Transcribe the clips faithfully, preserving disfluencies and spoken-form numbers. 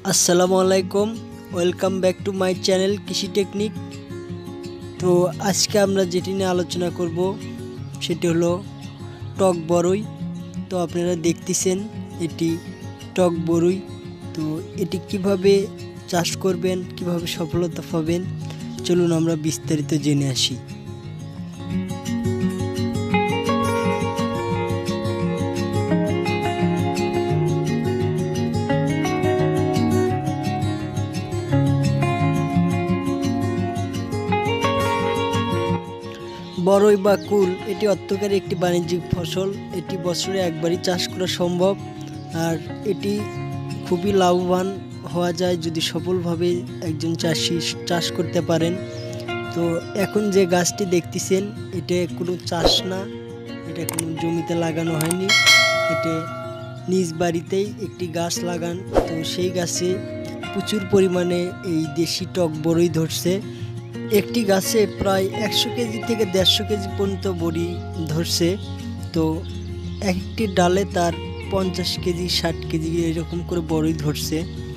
আসসালামু আলাইকুম, welcome back to my channel Krishi technique. তো আজকে আমরা যেটি নিয়ে আলোচনা করব সেটি হলো টক বরই। তো আপনারা দেখতেছেন এটি টক বরই। তো এটি কিভাবে চাষ করবেন, কিভাবে সফলতা পাবেন, চলুন আমরা বিস্তারিত জেনে আসি। বরই বা কুল এটি অর্থকারী একটি বাণিজ্যিক ফসল। এটি বছরে একবারই চাষ করা সম্ভব, আর এটি খুবই লাভবান হওয়া যায় যদি সফলভাবে একজন চাষি চাষ করতে পারেন। তো এখন যে গাছটি দেখতেছেন এটা কোনো চাষ না, এটা কোনো জমিতে লাগানো হয়নি, এটা নিজ বাড়িতেই একটি গাছ লাগান। তো সেই গাছে প্রচুর পরিমাণে এই দেশি টক বরই ধরছে। একটি গাছে প্রায় একশো কেজি থেকে দেড়শো কেজি পর্যন্ত বড়ি ধরছে। তো একটি ডালে তার পঞ্চাশ কেজি ষাট কেজি এরকম করে বড়ই ধরছে।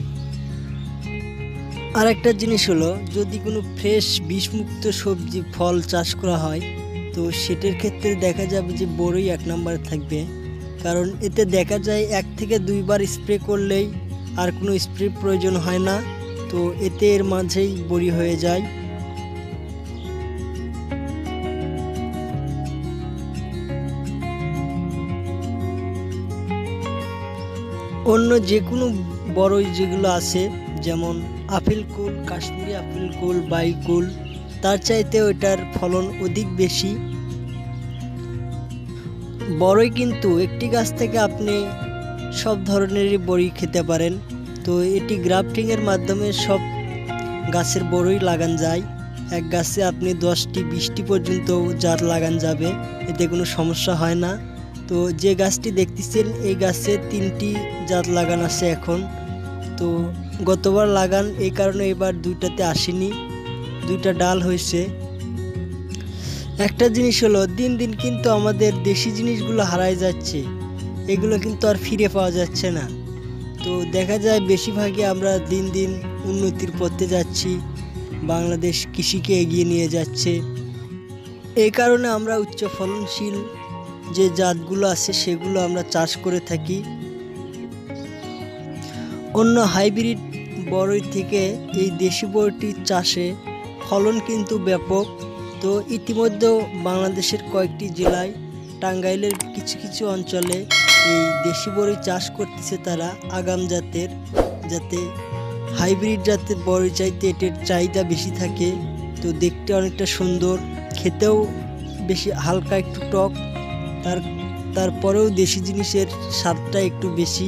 আর একটা জিনিস হলো, যদি কোনো ফ্রেশ বিষমুক্ত সবজি ফল চাষ করা হয় তো সেটার ক্ষেত্রে দেখা যাবে যে বড়ই এক নম্বরে থাকবে, কারণ এতে দেখা যায় এক থেকে দুইবার স্প্রে করলেই আর কোনো স্প্রে প্রয়োজন হয় না। তো এতে এর মাঝেই বড়ি হয়ে যায়। অন্য যে কোনো বড়ই যেগুলো আছে, যেমন আপেল কুল, কাশ্মীরি আপেল কুল, বাইকুল, তার চাইতে ওইটার ফলন অধিক বেশি। বড়ই কিন্তু একটি গাছ থেকে আপনি সব ধরনেরই বড়ি খেতে পারেন। তো এটি গ্রাফটিংয়ের মাধ্যমে সব গাছের বড়ই লাগান যায়। এক গাছে আপনি দশটি বিশটি পর্যন্ত জাত লাগান যাবে, এতে কোনো সমস্যা হয় না। তো যে গাছটি দেখতেছেন এই গাছে তিনটি জাত লাগান আছে এখন। তো গতবার লাগান, এই কারণে এবার দুইটাতে আসেনি, দুইটা ডাল হয়েছে। একটা জিনিস হলো, দিন দিন কিন্তু আমাদের দেশি জিনিসগুলো হারায় যাচ্ছে, এগুলো কিন্তু আর ফিরে পাওয়া যাচ্ছে না। তো দেখা যায় বেশিরভাগই আমরা দিন দিন উন্নতির পথে যাচ্ছি, বাংলাদেশ কৃষিকে এগিয়ে নিয়ে যাচ্ছে। এই কারণে আমরা উচ্চ ফলনশীল যে জাতগুলো আছে সেগুলো আমরা চাষ করে থাকি। অন্য হাইব্রিড বরই থেকে এই দেশি বরইটির চাষে ফলন কিন্তু ব্যাপক। তো ইতিমধ্যে বাংলাদেশের কয়েকটি জেলায়, টাঙ্গাইলের কিছু কিছু অঞ্চলে এই দেশি বরই চাষ করতেছে তারা আগাম জাতের, যাতে হাইব্রিড জাতের বরই চাইতে এটার চাহিদা বেশি থাকে। তো দেখতে অনেকটা সুন্দর, খেতেও বেশি হালকা একটু টক, তার তারপরেও দেশি জিনিসের স্বাদটা একটু বেশি।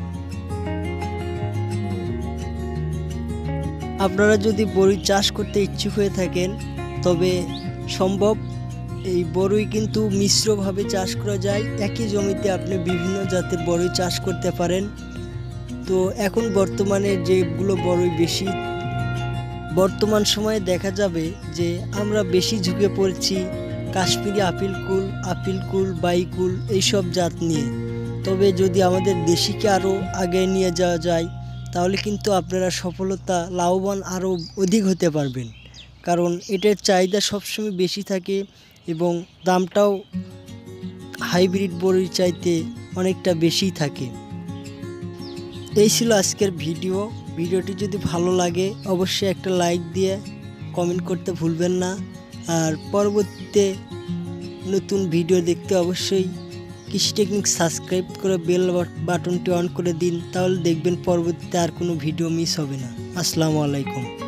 আপনারা যদি বরই চাষ করতে ইচ্ছুক হয়ে থাকেন তবে সম্ভব। এই বরই কিন্তু মিশ্রভাবে চাষ করা যায়, একই জমিতে আপনি বিভিন্ন জাতের বরই চাষ করতে পারেন। তো এখন বর্তমানে যেগুলো বরই বেশি, বর্তমান সময়ে দেখা যাবে যে আমরা বেশি ঝুঁকে পড়ছি কাশ্মীরি আপেল কুল, আপেল কুল, বাইকুল এইসব জাত নিয়ে। তবে যদি আমাদের দেশিকে আরও আগে নিয়ে যাওয়া যায় তাহলে কিন্তু আপনারা সফলতা, লাভবান আরও অধিক হতে পারবেন, কারণ এটার চাহিদা সবসময় বেশি থাকে এবং দামটাও হাইব্রিড বরই চাইতে অনেকটা বেশি থাকে। এই ছিল আজকের ভিডিও। ভিডিওটি যদি ভালো লাগে অবশ্যই একটা লাইক দিয়ে কমেন্ট করতে ভুলবেন না। আর পরবর্তীতে নতুন ভিডিও দেখতে অবশ্যই কৃষি টেকনিক সাবস্ক্রাইব করে বেল বাটনটি অন করে দিন, তাহলে দেখবেন পরবর্তীতে আর কোনো ভিডিও মিস হবে না। আসসালামু আলাইকুম।